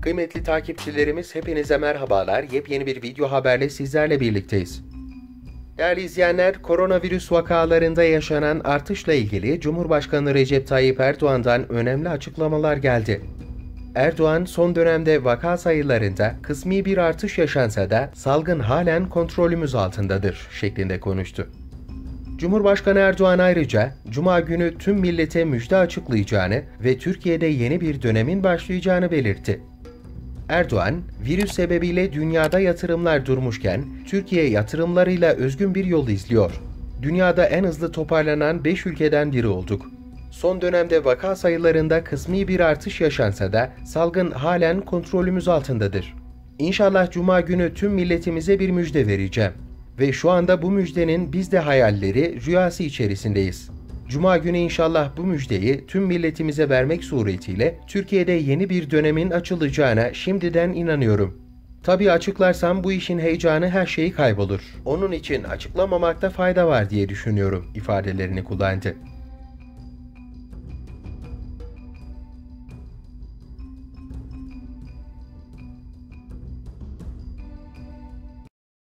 Kıymetli takipçilerimiz hepinize merhabalar. Yepyeni bir video haberle sizlerle birlikteyiz. Değerli izleyenler, koronavirüs vakalarında yaşanan artışla ilgili Cumhurbaşkanı Recep Tayyip Erdoğan'dan önemli açıklamalar geldi. Erdoğan, son dönemde vaka sayılarında kısmi bir artış yaşansa da salgın halen kontrolümüz altındadır şeklinde konuştu. Cumhurbaşkanı Erdoğan ayrıca Cuma günü tüm millete müjde açıklayacağını ve Türkiye'de yeni bir dönemin başlayacağını belirtti. Erdoğan, virüs sebebiyle dünyada yatırımlar durmuşken, Türkiye yatırımlarıyla özgün bir yol izliyor. Dünyada en hızlı toparlanan 5 ülkeden biri olduk. Son dönemde vaka sayılarında kısmi bir artış yaşansa da salgın halen kontrolümüz altındadır. İnşallah Cuma günü tüm milletimize bir müjde vereceğim. Ve şu anda bu müjdenin biz de hayalleri, rüyası içerisindeyiz. Cuma günü inşallah bu müjdeyi tüm milletimize vermek suretiyle Türkiye'de yeni bir dönemin açılacağına şimdiden inanıyorum. Tabii açıklarsam bu işin heyecanı her şeyi kaybolur. Onun için açıklamamakta fayda var diye düşünüyorum ifadelerini kullandı.